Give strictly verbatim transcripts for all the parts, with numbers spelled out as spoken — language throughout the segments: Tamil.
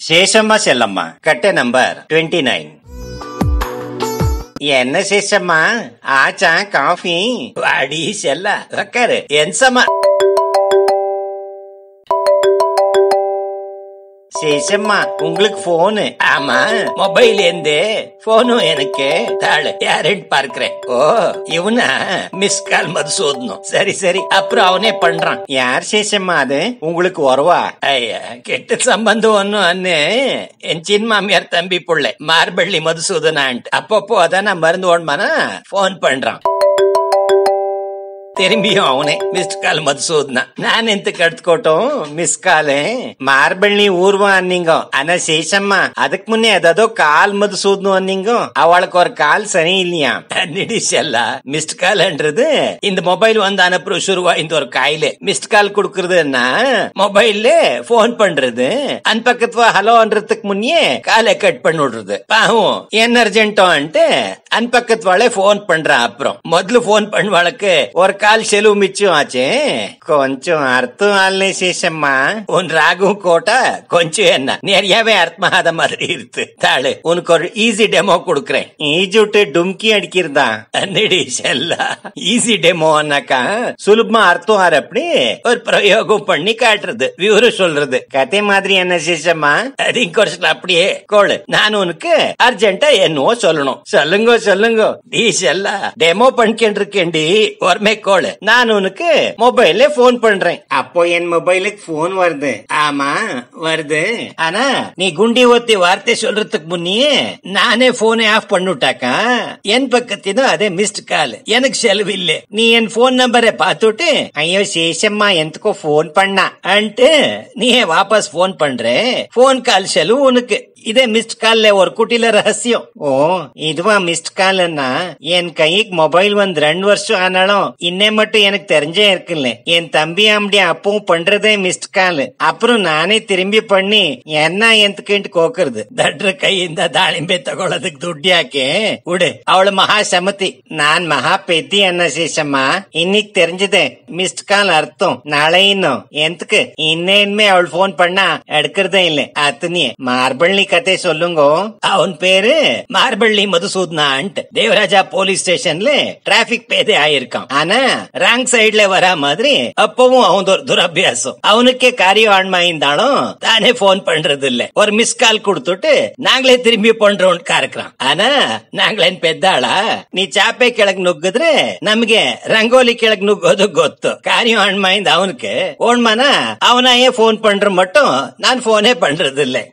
சேஷம்மா செல்லம்மா, கட்டை நம்பர் டுவெண்ட்டி நைன். என்ன சேஷம்மா ஆச்சா காஃபி? வாடி செல்ல உக்காரு. என்சம்மா சேஷம்மா உங்களுக்கு போனு? ஆமா, மொபைல் இருந்து போனும் எனக்கு தாழ யாருன்னு பார்க்கிறேன். ஓ இவனா மிஸ் கால் மதுசூதனம். சரி சரி, அப்புறம் அவனே பண்றான். யார் சேஷம்மா அது? உங்களுக்கு வருவா? ஐயா கெட்ட சம்பந்தம் ஒன்னும் அண்ணு என் சின்ன மாமியார் தம்பி புள்ளை மார்பள்ளி மதுசூதனான்ட்டு அப்பப்போ அதான் நான் மருந்து ஓடமானா போன் பண்றான். திரும்பியும் அவனே மிஸ்ட் கால் மதுசூதனா. நான் எந்த கடுத்துக்கோட்டும் மிஸ் காலு மார்பள்ளி ஊர்வா அன்னிங்கோ. ஆனா சேஷம்மா அதுக்கு முன்னே ஏதோ கால் மதுசூதனம் அன்னிங்கோ. அவளுக்கு ஒரு கால் சரி இல்லையா நிடிச்சல்ல. மிஸ்ட் கால்ன்றது இந்த மொபைல் வந்து அனுப்புற சுருவா இந்த ஒரு காயில மிஸ்ட் கால் குடுக்கறதுன்னா மொபைல்ல போன் பண்றது. அந்த பக்கத்துல ஹலோன்றதுக்கு முன்னே காலை கட் பண்ணி விடுறது. பாவம் என்ன அர்ஜென்ட்டோன்ட்டு அந்த பக்கத்து போன் பண்றான். அப்புறம் முதல்ல போன் பண்ணுவாளுக்கு ஒரு கால் செலவு மிச்சம் ஆச்சு. கொஞ்சம் அர்த்தம் ஆள்னே சேஷம்மா. உன் ராகும் கோட்டா கொஞ்சம் என்ன நிறையவே அர்த்தமாத மாதிரி இருக்கு. தாளு உனக்கு ஒரு ஈஸி டெமோ கொடுக்கறேன். ஈஜி விட்டு டும்கி அடிக்கிறதா அன்னிடி செல்ல. ஈஸி டெமோனாக்கா சுலபமா அர்த்தம் ஆற அப்படி ஒரு பிரயோகம் பண்ணி காட்டுறது, விவரம் சொல்றது. கதை மாதிரி என்ன சேஷம்மா? அது குறைச்சல அப்படியே கோளு. நான் உனக்கு அர்ஜென்டா என்னவோ சொல்லணும். சொல்லுங்க சொல்லுங்க டி செல்ல. டெமோ பண்ணிக்கிட்டு இருக்கேன்டி ஒருமே கோளு. நான் உனக்கு மொபைல்ல போன் பண்றேன். அப்போ என் மொபைலுக்கு போன் வருது. ஆமா வருது. ஆனா நீ குண்டி ஒத்தி வார்த்தை சொல்றதுக்கு முன்னே நானே போனை ஆஃப் பண்ணிட்டாக்கா என் பக்கத்திலும் அதே மிஸ்ட் கால். எனக்கு செலவு இல்ல. நீ என் போன் நம்பரை பார்த்துட்டு ஐயோ சேஷம்மா எந்தக்கோ போன் பண்ணா அன்ட்டு நீ வாபஸ் போன் பண்ற. போன் கால் செலவு உனக்கு. இதே மிஸ்ட் கால்ல ஒரு குட்டில ரகசியம். ஓ இதுவா மிஸ்ட் கால்னா? என் கைக்கு மொபைல் வந்து ரெண்டு வருஷம் ஆனாலும் இன்னே மட்டும் எனக்கு தெரிஞ்சே இருக்குல்ல. என் தம்பி அம்டி அப்பவும் பண்றதே மிஸ்ட் கால். அப்புறம் நானே திரும்பி பண்ணி என்ன எந்தக்கிட்டு கோக்குறது. தட்ரு கை இந்த தாளிம்பே தಗೊಳ್ಳೋದಕ್ಕೆ ದುಡ್ಡಿಯಾಕೆ உடு. அவளு மகா சமத்தி, நான் மகா பெத்தி. என்ன சேஷம்மா இன்னைக்கு தெரிஞ்சதே மிஸ்ட் கால் அர்த்தம். நாளை இன்னும் எந்தக்கு இன்னேன்மே அவள் போன் பண்ணா எடுக்கிறதே இல்ல. அத்தனியே மார்பள்ளி கதை சொல்லுங்க. அவன் பேரு மார்பள்ளி மதுசூதனா. தேவராஜா போலீஸ் ஸ்டேஷன்ல டிராபிக் பேதே ஆயிருக்கான். ஆனா ராங் சைட்ல வரா மாதிரி அப்பவும் அவன் ஒரு துரபியாசம். அவனுக்கே காரியம் ஆண்மா இருந்தாலும் தானே போன் பண்றது இல்ல. ஒரு மிஸ் கால் கொடுத்துட்டு நாங்களே திரும்பி பண்றோம் காரக்கிறான். ஆனா நாங்களேன் பெದ್ದಾளா? நீ ಚಾಪೆ ಕೆಳಗ್ ನುಗ್ಗಿದ್ರೆ ನಮ್ಗೆ ರಂಗೋಲಿ ಕೆಳಗ್ ನುಗ್ಗೋದು ಗೊತ್ತು. காரியம் ஆண்மா இந்த அவனுக்கு ஓண்மானா அவனாயே போன் பண்ற மட்டும் நான் போனே பண்றது இல்ல.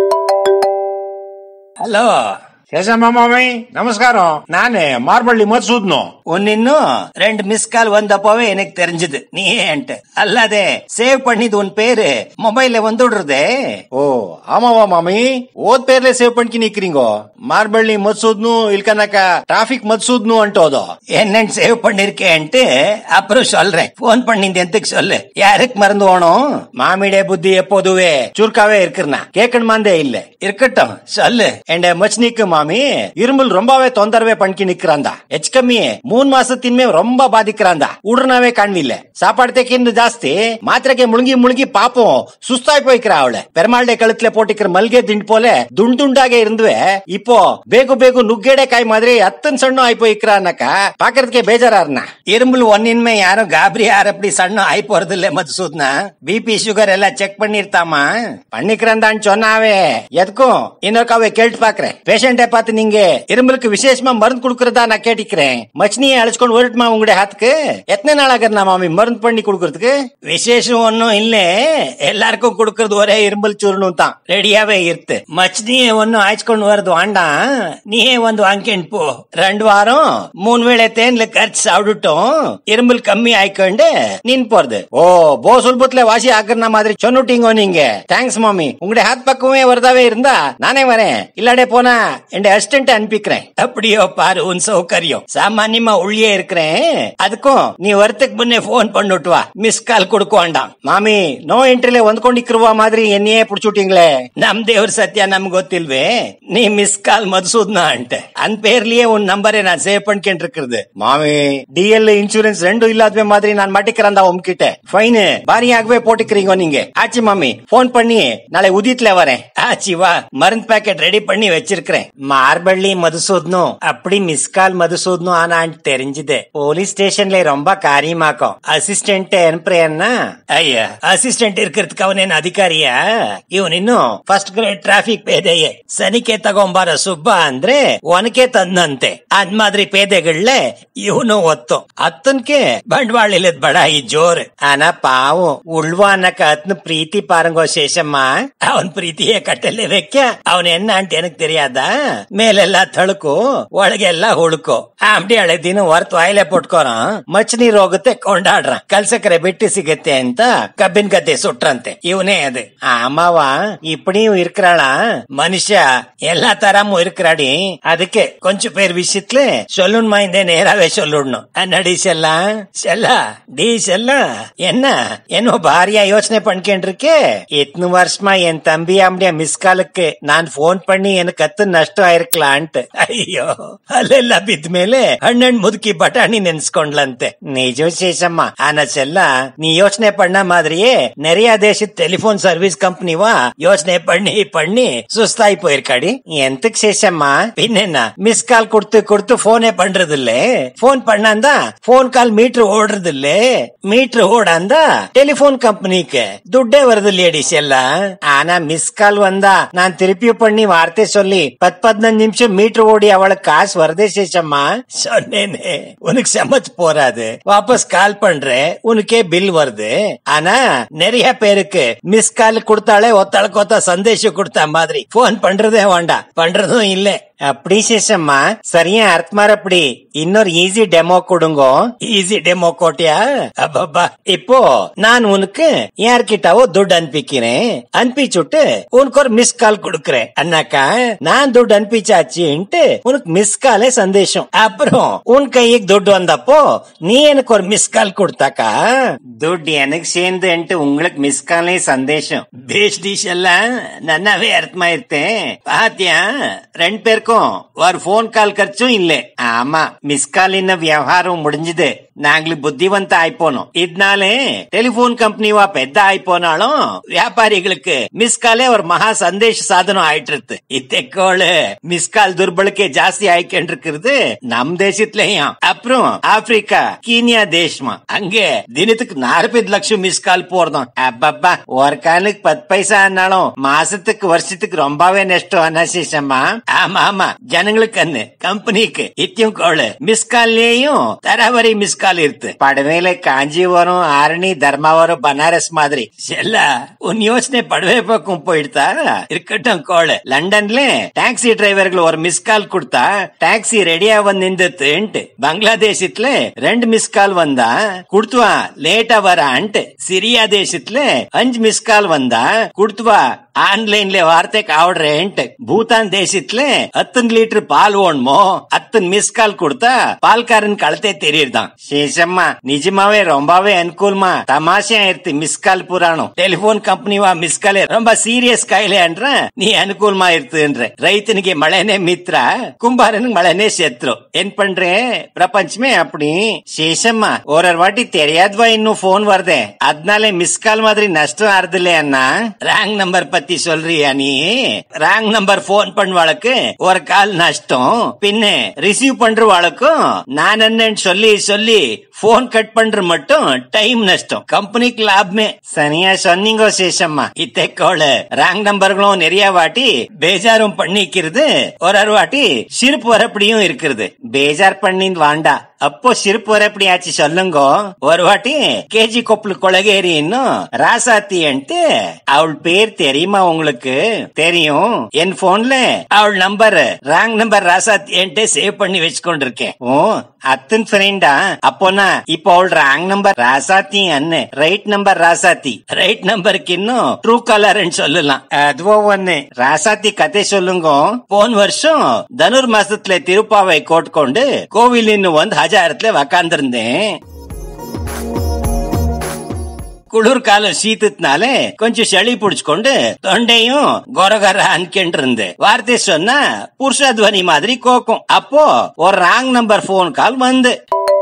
ஹலோ சேஷம்மா மாமி நமஸ்காரம். நானு மார்பள்ளி மதுசூதனம். ஒன்னு ரெண்டு மிஸ் கால் வந்தப்பவே எனக்கு தெரிஞ்சது நீ ஏன்ட்டு. அல்லாதே சேவ் பண்ணிது உன் பேரு மொபைல்ல வந்துடுறதே. ஓ ஆமாவா மாமி? ஓದ್ பேர்ல சேவ் பண்ணி நிக்கிறீங்க. மார்பள்ளி மதுசூதனம் இல்கனாக்கா டிராபிக் மதுசூதனம் அன்ட்டோதோ. என்னன்னு சேவ் பண்ணிருக்கேன்ட்டு அப்புறம் சொல்றேன். போன் பண்ணிந்து எந்தக்கு சொல்லு. யாருக்கு மறந்து போனோம்? மாமிடே புத்தி எப்போதுவே சுருக்காவே இருக்குறா. கேட்கணுமாந்தே இல்ல. இருக்கட்டும் சொல்லு. என் மச்னிக்கு மாமி இருமல் ரொம்பவே தொந்தரவே பண்ணி நிக்கிறாந்தா. எச் கம்மி மூணு மாசத்தின்மே ரொம்ப பாதிக்கிறாந்தா. உடனே காண்பில்ல. சாப்பாடு தேக்கின்னு ஜாஸ்தி மாத்திரைக்கே முழுங்கி முழுங்கி பாப்போம் சுஸ்தாய் போய்க்கிறா. அவளை பெருமாள்டே கழுத்துல போட்டிக்கிற மல்கே திண்டு போல துண்டு துண்டாக இருந்துவே இப்போ ಬೇಗು ಬೇಗು ನುಗ್ಗೇಡೆ ಕಾಯಿ மாதிரி அத்தன் சண்ணும் ஆயி போய்க்கிறான்னாக்கா பாக்குறதுக்கே பேஜாரா இருந்தா. இரும்புல ஒன்னின்மே யாரும் காபரி யார் அப்படி சண்ணும் ஆயி போறது இல்ல மதுசூதனா. பிபி சுகர் எல்லாம் செக் பண்ணிருத்தாமா? பண்ணிக்கிறான் சொன்னாவே எதுக்கும் இன்னொருக்காவே கேட்டு பாக்குறேன். பேஷண்ட பார்த்து நீங்க இரும்பலுக்கு விசேஷமா மருந்து குடுக்கறதா நான் கேட்டிக்கிறேன். மச்சினியை அழைச்சுக்கொண்டு வரட்டுமா உங்களுடைய ஹாத்துக்கு? எத்தனை நாள் ஆகுறா மாமி மருந்து பண்ணி குடுக்கறதுக்கு? விசேஷம் ஒன்னும் இல்ல, எல்லாருக்கும் குடுக்கறது ஒரே இரும்பல் சூர்ணும் தான் ரெடியாவே இருக்கு. மச்சினியை ஒன்னும் அழைச்சுக்கொண்டு வரது வேண்டாம். நீயே வந்து வாங்கிட்டு போ. ரெண்டு வாரம் மூணு வேளை தேன்ல கரைச்சு சாப்பிட்டுட்டோம் இரும்பல் கம்மி ஆயிக்கொண்டு நின் போறது. ஓ போ சுல்பத்துல வாசி ஆக்குற மாதிரி சொன்னுட்டீங்க நீங்க. தேங்க்ஸ் மாமி. உங்களுடைய ஹாத் பக்கமே வரதாவே இருந்தா நானே வரேன். இல்லாடே போனா என் அசிஸ்டன்ட் அனுப்பிக்கிறேன். அப்படியோ பாரு உன் சௌகரியம். சாமானியமா உள்ளே இருக்கிறேன். அதுக்கும் நீ வரத்துக்கு முன்னே போன் பண்ணிட்டு வா. மிஸ் கால் கொடுக்க வேண்டாம். ಮಾಮಿ ನೋ ಎಂಟ್ರಿಲೆ ಹೊಂದ್ಕೊಂಡಿಕ್ಕಿರುವ ಮಾದ್ರಿ ಎನ್ನೇ ಪುಡ್ಚುಟ್ಟಿಂಗ್ಲೆ. ನಮ್ ದೇವ್ರ ಸತ್ಯ ನಮ್ಗೆ ಗೊತ್ತಿಲ್ವೇ? ನೀ ಮಿಸ್ ಕಾಲ್ ಮಧುಸೂದನ ಅಂಟೆ ಅನ್ பேர்லயே உன் நம்பரை நான் சேவ் பண்ணிட்டு இருக்கிறது. மாமி டிஎல் இன்சூரன்ஸ் ரெண்டும் இல்லாத மாதிரி நான் மாட்டிக்கிறேன் உங்ககிட்ட. ஃபைன் பாரியாகவே போட்டுக்கிறீங்க நீங்க. ஆச்சி மாமி போன் பண்ணி நாளை உதியத்துல வரேன். ஆச்சி வா, மருந்து பாக்கெட் ரெடி பண்ணி வச்சிருக்கிறேன். மார்பள்ளி மதுசூதனும் அப்படி மிஸ் கால் மதுசூதனும் ஆனான்னு தெரிஞ்சது. போலீஸ் ஸ்டேஷன்ல ரொம்ப காரியமாக்கும். அசிஸ்டன்ட் அனுப்புறேன்னா ஐயா ಅಸಿಸ್ಟೆಂಟ್ ಇರ್ಕಿರ್ತ ಅವನೇನ್ ಅಧಿಕಾರಿಯ? ಇವನ್ ಇನ್ನು ಫಸ್ಟ್ ಗ್ರೇಡ್ ಟ್ರಾಫಿಕ್ ಪೇದೆಯೇ. ಸನಿಕೆ ತಗೊಂಬಾರ ಸುಬ್ಬ ಅಂದ್ರೆ ಒನಕೆ ತಂದಂತೆ. ಅದ್ ಮಾದ್ರಿ ಪೇದೆಗಳೇ ಇವನು ಒತ್ತು. ಅತ್ತನ್ಕೆ ಬಂಡವಾಳ ಇಲ್ಲದ ಬಡಾಯಿ ಜೋರ್. ಆನ ಪಾವು ಉಳ್ವ ಅನ್ನಕ ಅತ್ನ ಪ್ರೀತಿ ಪಾರಂಗೋ ಶೇಷಮ್ಮ. ಅವನ್ ಪ್ರೀತಿಯೇ ಕಟ್ಟಲೆ ವೆಕ್ಕ. ಅವನ್ ಎನ್ನ ಅಂತ ಏನಕ್ ತೆರಿಯಾದ? ಮೇಲೆಲ್ಲ ತಳುಕು ಒಳಗೆಲ್ಲ ಹುಳುಕು. ಆಂಬಡಿ ಹಳೆ ದಿನ ಹೊರತು ಆಯ್ಲೆ ಪುಟ್ಕೋರ ಮಚ್ ನೀರ್ ಹೋಗುತ್ತೆ ಕೊಂಡಾಡ್ರ. ಕಲ್ಸಕರೆ ಬಿಟ್ಟು ಸಿಗತ್ತೆ ಅಂತ ಕಬ್ಬಿನ ಗದ್ದೆ ಸುಟ್ರಂತೆ. ಇವನೇ ಅದು. ஆமாவா இப்படியும் இருக்கிறாளா? மனுஷ எல்லா தரமும் இருக்கிறாடி. அதுக்கு கொஞ்சம் பேர் விஷயத்துல சொல்லணுமா? இந்த நேராவே சொல்லணும். அன்னடி செல்லா செல்லா டி செல்லா என்ன என்னோ பாரியா யோசனை பண்ணிக்கே. இத்தனை வருஷமா என் தம்பி அப்படியே மிஸ் காலுக்கு நான் போன் பண்ணி எனக்கு அத்து நஷ்டம் ஆயிருக்கலான்ட்டு. ஐயோ ಅಲ್ಲೆಲ್ಲ ಬಿದ್ದ ಮೇಲೆ ಹಣ್ಣನ್ ಮುದುಕಿ ಬಟಾಣಿ ನೆನ್ಸ್ಕೊಂಡ್ಲಂತೆ. ನಿಜ ಶೇಷಮ್ಮ. ಆನ செல்லா நீ யோசனை பண்ண மாதிரியே நிறைய தேச டெலிபோன் சர்வீஸ் கம்பெனிவா யோசனை பண்ணி பண்ணி சுஸ்தாயி போயிருக்காடி. எந்தக்கு சேஷம்மா பின்னா மிஸ் கால் கொடுத்து கொடுத்து போனே பண்றது இல்ல. போன் பண்ணாந்தா போன் கால் மீட்டர் ஓடுறது இல்ல. மீட்டர் ஓடாந்தா டெலிபோன் கம்பெனிக்கு துட்டே வருது இல்லையடி செல்லா. ஆனா மிஸ் கால் வந்தா நான் திருப்பி பண்ணி வார்த்தை சொல்லி பத்து பதினஞ்சு நிமிஷம் மீட்டர் ஓடி அவளுக்கு காசு வருதே சேஷம்மா. சொன்னேனே உனக்கு சமச்சு போறாது. வாபஸ் கால் பண்றேன் உனக்கே பில் வருது. ஆனா நிறைய பேருக்கு மிஸ் கால் கொடுத்தாலே ஒத்தாளுக்கு ஒத்த சந்தேஷம் கொடுத்த மாதிரி போன் பண்றதே வேண்டாம். பண்றதும் இல்ல. அப்படி சேஷம்மா சரியா அர்த்தமார். அப்படி இன்னொரு ஈஸி டெமோ கொடுங்க. ஈஸி டெமோ கோட்டியா? அப்பா இப்போ நான் உனக்கு யார்கிட்டவோ துட்டு அனுப்பிக்கிறேன். அனுப்பிச்சுட்டு உனக்கு ஒரு மிஸ் கால் கொடுக்கறேன். அண்ணாக்கா நான் துட்டு அனுப்பிச்சாச்சுன்ட்டு உனக்கு மிஸ் காலே சந்தேஷம். அப்புறம் உன் கைக்கு துட்டு வந்தப்போ நீ எனக்கு ஒரு மிஸ் கால் கொடுத்தாக்கா துட்டு எனக்கு சேர்ந்து உங்களுக்கு மிஸ் காலே சந்தேஷம். பேஷ் டிஷ் எல்லாம் நன்னாவே அர்த்தமாயிருத்தேன். பாத்தியா ரெண்டு பேருக்கும் ஒரு போன் கால் ಖರ್ಚும் இல்ல. ஆமா மிஸ் கால் இன்ன விவகாரம் முடிஞ்சது. நாங்களுக்கு புத்திவந்த ஆயிப்போனோம். இதனாலே டெலிபோன் கம்பெனி வா பெத்த ஆயிப்போனாலும் வியாபாரிகளுக்கு மிஸ் காலே ஒரு மகா சந்தேஷ சாதனம் ஆயிட்டு இருக்கு. இத்தோடு மிஸ் கால் துர்பலக்கே ஜாஸ்தி ஆயிக்கிட்டு இருக்கிறது நம் தேசத்துலயும். அப்புறம் ஆப்பிரிக்கா கீனியா தேசமா அங்கே தினத்துக்கு நாற்பது லட்சம் மிஸ் கால் போறதும். அப்பப்பா ஒரு காலுக்கு பத்து பைசா ஆனாலும் மாசத்துக்கு வருஷத்துக்கு ரொம்பவே நஷ்டம். அனசேஷமா ஆமா ஆமா ஜனங்களுக்கு அன்னு கம்பெனிக்கு இத்தியும் கோளு மிஸ் கால்லயும் தராவரி மிஸ் கால் இருக்கு. படவேல காஞ்சிபுரம் ஆரணி தர்மாவரம் பனாரஸ் மாதிரி செல்லா உன் யோசனை படவே பக்கம் போயிடுதா? இருக்கட்டும் கோளு. லண்டன்ல டாக்ஸி டிரைவர்கள் ஒரு மிஸ் கால் கொடுத்தா டாக்ஸி ரெடியா வந்து நின்றுட்டு. பங்களாதேசத்துல ரெண்டு மிஸ் கால் வந்தா கொடுத்துவா லேட்டா வரான்ட்டு. சிரியா தேசத்துல அஞ்சு மிஸ் கால் வந்தா கொடுத்துவா ஆன்லைன்ல வார்த்தைக்கு ஆவடுறேன்ட்டு. பூட்டான் தேசத்துல அத்தனை லிட்டர் பால் ஓணுமோ அத்தனை மிஸ் கால் கொடுத்தா பால்காரன் கழுத்தே தெரியுதான். சேஷம்மா நிஜமாவே ரொம்பவே அனுகூலமா தமாஷா இருக்கு மிஸ் கால் புராணம். டெலிபோன் ಕಂಪನಿವಾ மிஸ் ಕಾಲ್ ரொம்ப சீரியஸ் ಕಾಯಿಲೆ ಅಂದ್ರ ನೀ ಅನುಕೂಲமா ಇರ್ತಂದ್ರೆ ರೈತನಿಗೆ ಮಳೆನೇ ಮಿತ್ರ ಕುಂಬಾರನಿಗೆ ಮಳೆನೇ ಶತ್ರು. ಏನ್ ಪண்றே பிரபஞ்சமே அப்படி. சேஷம்மா ஒரு வாட்டி தெரியாதவா இன்னும் போன் வருதே அதனால மிஸ் கால் மாதிரி நஷ்டம் ஆறுதில்லை. அண்ணா ராங் நம்பர் பத்தி சொல்றியா நீ? ராங் நம்பர் போன் பண்ணுவாளுக்கு ஒரு கால் நஷ்டம். பின்ன ரிசீவ் பண்றவாளுக்கும் நான் என்னன்னு சொல்லி சொல்லி போன் கட் பண்ற மட்டும் டைம் நஷ்டம். கம்பெனிக்கு லாபமே. சனியா சொன்னீங்க சேஷம்மா. இத்தோட ராங் நம்பர்களும் நிறைய வாட்டி பேஜாரும் பண்ணிக்கிறது. ஒரு வாட்டி சிரிப்பு வரப்படியும் இருக்கிறது. பேஜார் பண்ணி வாண்டா அப்போ சிரிப்பு வரப்படி ஆச்சு சொல்லுங்க. ஒரு வாட்டி கேஜி கொப்பளு கொலகேரி இன்னும் ராசாத்தி அன்ட்டு அவள் பேர் தெரியுமா தெரியுமா உங்களுக்கு? தெரியும். என் போன்ல அவள் நம்பர் ராங் நம்பர் ராசாத்தி என்கிட்ட சேவ் பண்ணி வச்சுக்கொண்டிருக்கேன். ஓ அத்தன் ஃப்ரெண்டா? அப்போனா இப்போ அவள் ராங் நம்பர் ராசாத்தி அண்ணு, ரைட் நம்பர் ராசாத்தி. ரைட் நம்பருக்கு இன்னும் ட்ரூ கலர்ன்னு சொல்லலாம். அதுவோ ஒண்ணு. ராசாத்தி கதை சொல்லுங்க. போன வருஷம் தனுர் மாசத்துல திருப்பாவை கோட்கொண்டு கோவில் இன்னும் வந்து ஹஜாரத்துல உக்காந்துருந்தேன். குளிர்காலம் சீத்தத்தினால கொஞ்சம் சளி பிடிச்சுக்கொண்டு தொண்டையும் கொரகர அன்கெண்டு இருந்து வார்த்தை சொன்னா புருஷத்வனி மாதிரி கோக்கும். அப்போ ஒரு ராங் நம்பர் போன் கால் வந்து,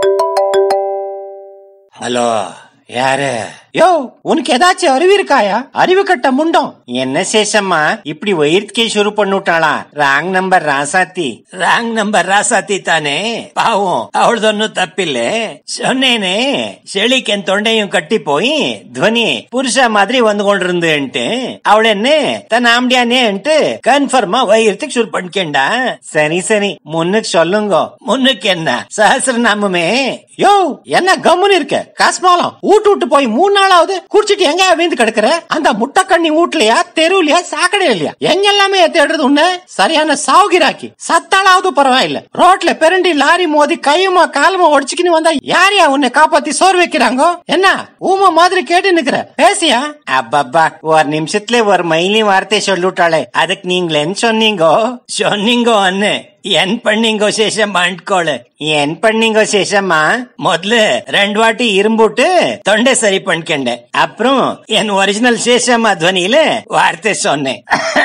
ஹலோ யாரு? யோ உனக்கு ஏதாச்சும் அறிவு இருக்காயா? அறிவு கட்ட முண்டம். என்ன சேஷம்மா இப்படி வயிற்றுக்கே சுரு பண்ணிட்டாளா? Wrong number Rasathi. Wrong number Rasathi தானே, பாவம் அவளது ஒன்னும் தப்பில்ல. சொன்னேனே செளிக்கு என் தொண்டையும் கட்டி போய் துவனி புருஷ மாதிரி வந்து கொண்டிருந்துன்ட்டு அவள் என்ன தன் ஆம்பியானேன்ட்டு கன்ஃபர்மா வயிற்றுக்கு சுரு பண்ணிக்கேண்டா. சரி சரி முன்னுக்கு சொல்லுங்க. முன்னுக்கு என்ன சஹசிரநாமமே. யோ என்ன கம்முன்னு இருக்க காஸ்மாலம்? ஊட்டு விட்டு போய் மூணு நாளாவது குடிச்சிட்டு எங்க வீந்து கிடக்குற? அந்த முட்டை கண்ணி வீட்லயா தெருவுலயா சாக்கடை இல்லையா? எங்க எல்லாமே தேடுறது உன்ன சரியான சாவுகிராக்கி. சத்தாளாவது பரவாயில்ல, ரோட்ல பெரண்டி லாரி மோதி கையுமா காலமா ஒடிச்சுக்கின்னு வந்தா யாரையா உன்னை காப்பாத்தி சோறு வைக்கிறாங்க? என்ன ஊமா மாதிரி கேட்டு நிக்கிற? பேசியா? அப்பப்பா ஒரு நிமிஷத்துல ஒரு மைலி வார்த்தை சொல்லிட்டாளே, அதுக்கு நீங்களே சொன்னீங்கோ சொன்னீங்கோ அண்ணு. என் பண்ணீங்கோ சேஷம்மா அன்கோளு. என் பண்ணீங்கோ சேஷம்மா முதல்ல ரெண்டு வாட்டி இரும்புட்டு தொண்டை சரி பண்ணிக்கண்டேன். அப்புறம் என் ஒரிஜினல் சேஷம்மா துவனியில வார்த்தை சொன்னேன்.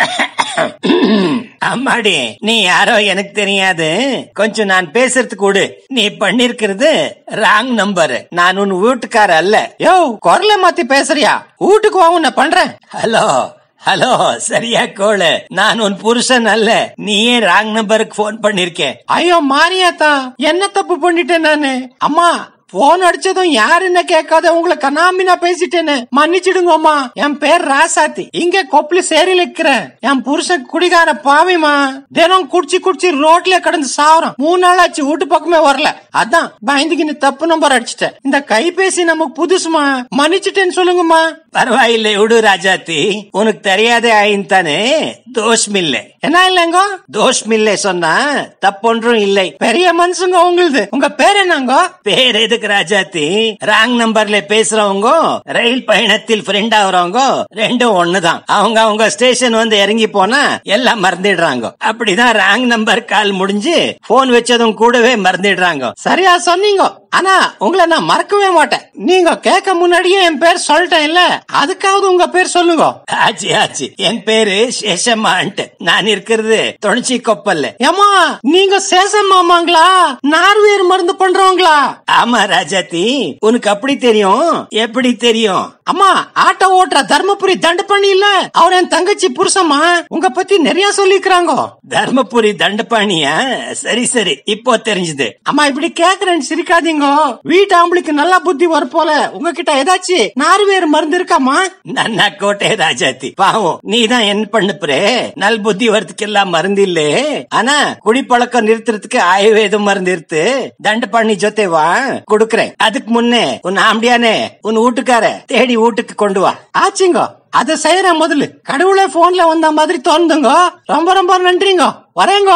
அம்மாடி நீ யாரோ எனக்கு தெரியாது, கொஞ்சம் நான் பேசுறது கூடு. நீ பண்ணிருக்கிறது ராங் நம்பர். நான் உன் வீட்டுக்கார அல்ல. யோ குரலை மாத்தி பேசுறியா? வீட்டுக்கு வா உன்னை பண்றேன். ஹலோ ஹலோ சரியா கோளு, நான் உன் புருஷன் அல்ல. நீ ஏன் ராங் நம்பருக்கு போன் பண்ணிருக்கேன்? ஐயோ மாரியாத்தா என்ன தப்பு பண்ணிட்டேன் நானு? அம்மா போன் அடிச்சதும் யாருன்னு கேட்காத உங்களை கனாமினா பேசிட்டேன்னு மன்னிச்சிடுங்கம்மா. என் பேர் ராசாத்தி, இங்க கொப்பளி சேரியில இருக்கிறேன். என் புருஷன் குடிகார பாவிமா, தினம் குடிச்சு குடிச்சு ரோட்ல கடந்து சாவறான். மூணு நாள் ஆச்சு வீட்டு பக்கமே வரல. அதான் பயந்துக்கின்னு தப்பு நம்பர் அடிச்சிட்டேன். இந்த கைபேசி நமக்கு புதுசுமா, மன்னிச்சிட்டேன்னு சொல்லுங்கம்மா. பரவாயில்லை விடு ராஜாத்தி, உனக்கு தெரியாதே ஆயின்தானே. தோஷமில்லை. என்ன இல்லைங்க? தோஷமில்லை சொன்னா தப்பொன்றும் இல்லை. பெரிய மனுஷங்க உங்களுது. உங்க பேர் என்னங்க? பேர் எதுக்கு ராஜாத்தி? ராங் நம்பர்ல பேசுறவங்க ரயில் பயணத்தில் ஃப்ரெண்ட் ஆகுறவங்க ரெண்டும் ஒண்ணுதான். அவங்க அவங்க ஸ்டேஷன் வந்து இறங்கி போனா எல்லாம் மறந்துடுறாங்க. அப்படிதான் ராங் நம்பர் கால் முடிஞ்சு போன் வச்சதும் கூடவே மறந்துடுறாங்க. சரியா சொன்னீங்க. ஆனா உங்களை நான் மறக்கவே மாட்டேன். நீங்க கேட்க முன்னாடியே என் பேர் சொல்லிட்டேன் இல்ல, அதுக்காவது உங்க பேர் சொல்லுங்க. ஆச்சு ஆச்சு, என் பேரு சேஷம்மான்ட்டு. நான் இருக்கிறது தொணிச்சி கொப்பல்ல. ஏமா நீங்க சேஷம்மாமாங்களா? நார்வேர் மருந்து பண்றவங்களா? ஆமா ராஜாத்தி, உனக்கு அப்படி தெரியும்? எப்படி தெரியும்? அம்மா ஆட்டோ ஓட்டுற தர்மபுரி தண்டபாணி இல்ல, அவர் என் தங்கச்சி புருஷமா. உங்க பத்தி நிறைய சொல்லிக்கிறாங்க. தர்மபுரி தண்டபாணியா? சரி சரி இப்போ தெரிஞ்சது. அம்மா இப்படி கேக்குறேன்னு சிரிக்காதீங்க. வீட்டு ஆம்பளுக்கு நல்லா புத்தி வரும் போல. உங்ககிட்ட ஏதாச்சும் நார்வேர் மருந்து இருக்காமா? நன்னா கோட்டை ராஜாத்தி, பாவம் நீ தான் என்ன பண்ணுப்புறே. நல் புத்தி வரதுக்கு எல்லாம் மருந்து இல்ல, ஆனா குடிப்பழக்கம் நிறுத்துறதுக்கு ஆயுர்வேதம் மருந்து இருக்கு. தண்டபாணி ஜொத்தே வா கொடுக்கறேன். அதுக்கு முன்னே உன் ஆம்பியானே உன் வீட்டுக்கார தேடி வீட்டுக்கு கொண்டு வா. ஆச்சுங்க, அத செய்யற முதல்ல கடவுளே போன்ல வந்த மாதிரி தோணுதுங்க. ரொம்ப ரொம்ப நன்றிங்க, வரேங்க.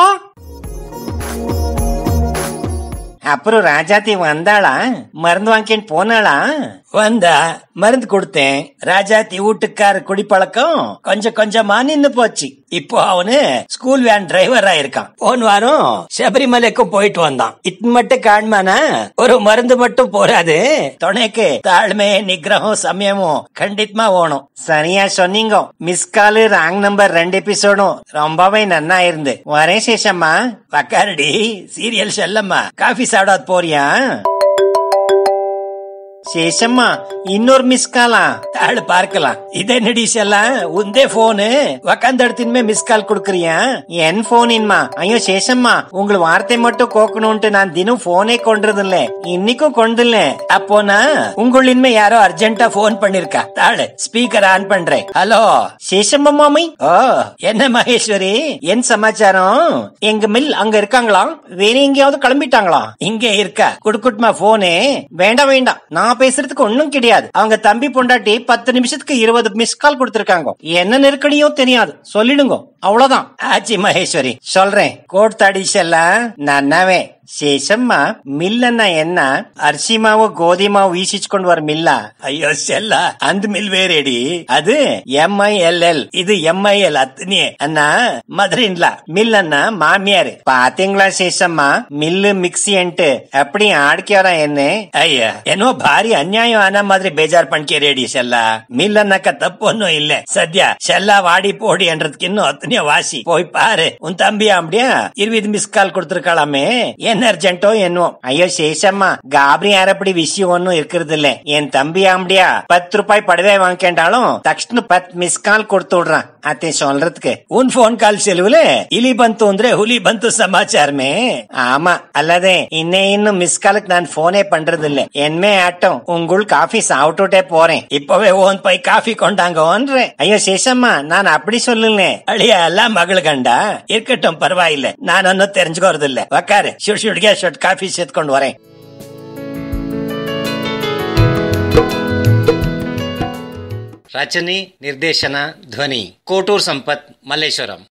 அப்புறம் ராஜாத்தி வந்தாளா? மருந்து வாங்கின்னு போனாளா? வந்தா, மருந்து கொடுத்தேன். ராஜாத்தி வீட்டுக்கார குடிப்பழக்கம் கொஞ்சம் கொஞ்சமா நின்னு போச்சு. இப்போ அவனு ஸ்கூல் வேன் டிரைவரா இருக்கான். போன வாரம் சபரிமலைக்கும் போயிட்டு வந்தான். இது மட்டும் காண்மானா ஒரு மருந்து மட்டும் போராது, துணைக்கு தாழ்மை நிகிரகம் சமயமும் கண்டிப்பா வேணும். சரியா சொன்னீங்க. மிஸ் காலு ராங் நம்பர் ரெண்டு எபிசோடும் ரொம்பவே நன்னா இருந்து. வரேன் சேஷம்மா. பக்காரடி சீரியல் செல்லம்மா. காஃபி சாப்பிடாத போறியா? சேஷம்மா இன்னொரு மிஸ் காலா தாழ் பார்க்கலாம். இதே நடிஸ் எல்லாம் உந்தே போனு உக்காந்த இடத்தின்மே மிஸ் கால் கொடுக்கறியா? என் போனின்மா. ஐயோ சேஷம்மா, உங்களை வார்த்தை மட்டும் கோக்கணும்ட்டு நான் தினம் போனே கொண்டது இல்ல, இன்னைக்கும் கொண்டதில்ல. அப்போனா உங்களின்மே யாரோ அர்ஜென்டா போன் பண்ணிருக்கா. தாழ் ஸ்பீக்கர் ஆன் பண்றேன். ஹலோ சேஷம்மா மாமி. ஓ என்ன மகேஸ்வரி, என் சமாச்சாரம்? எங்க மில் அங்க இருக்காங்களா? வேற எங்கேயாவது கிளம்பிட்டாங்களா? இங்க இருக்கா. குடுக்குட்மா போனே. வேண்டாம் வேண்டாம், நான் நாம பேசுறதுக்கு ஒண்ணும் கிடையாது. அவங்க தம்பி பொண்டாட்டி பத்து நிமிஷத்துக்கு இருபது மிஸ் கால் கொடுத்திருக்காங்க. என்ன நெருக்கடியோ தெரியாது, சொல்லிடுங்க, அவ்வளவுதான். ஆச்சி மகேஸ்வரி சொல்றேன். கோட் தடிச்செல்ல நன்னாவே శేషమ్మా మిల్లన్న ఎన్న అరిసి మావు గోధి మావు వీసిచ్చుಕೊಂಡು వర మిల్ల. ஐயோ செல்லா, அந்த மில் வேறேடி. அது எம்ஐஎல்எல், இது எம்ஐஎல் அத்தனே அண்ணா மதுரைன்ல மில் அண்ணா மாமியாரு. பாத்தீங்களா శేషమ్మా, மில்லு மிக்சி என்ட்டு அப்படி ஆடிக்கவரா என்ன. ஐயா என்னோ பாரி அநியாயம் ஆன மாதிரி பேஜார் பண்ணிக்கேடி செல்லா. மில் அண்ணாக்க தப்பு ஒன்னும் இல்ல. சத்யா செல்லா வாடி போடி என்றதுக்கு இன்னும் அத்தனையோ வாசி. போய் பாரு, உன் தம்பி அப்படியா இருபது மிஸ் கால் கொடுத்திருக்காளாமே, என்ன அர்ஜென்ட்டோ என்னவோ. ஐயோ శేషమ్మా, గాబరి ఆరపడి విషయం ஒன்னும் இருக்கிறது இல்ல. என் தம்பி ஆம்படியா பத்து ரூபாய் படவே வாங்கிட்டாலும் தಕ್ಷಣ பத்து மிஸ் கால் கொடுத்து விடுறான். அத்தை சொல்றதுக்கு உன் போன் கால் செலவுல இலி பந்து ಅಂದ್ರೆ ಹುಲಿ ಬಂತು சமாச்சாரமே. ஆமா, அல்லதே இன்னே இன்னும் மிஸ் காலுக்கு நான் போனே பண்றது இல்ல. என்மே ஆட்டம் உங்களுக்கு காஃபி சாப்பிட்டுட்டே போறேன். இப்பவே ஓன் போய் காஃபி கொண்டாங்கன்றேன். ஐயோ శేషమ్మా, நான் அப்படி சொல்லல. அழியா எல்லாம் மகள் கண்டா இருக்கட்டும், பரவாயில்ல, நான் ஒன்னும் தெரிஞ்சுக்கிறது இல்ல. உக்காரு, சுடு சுடுகே ஷாட் காஃபி சேர்த்துக்கொண்டு வரேன். ರಚನೆ ನಿರ್ದೇಶನ ಧ್ವನಿ ಕೋಟೂರ್ ಸಂಪತ್ ಮಲ್ಲೇಶ್ವರಂ.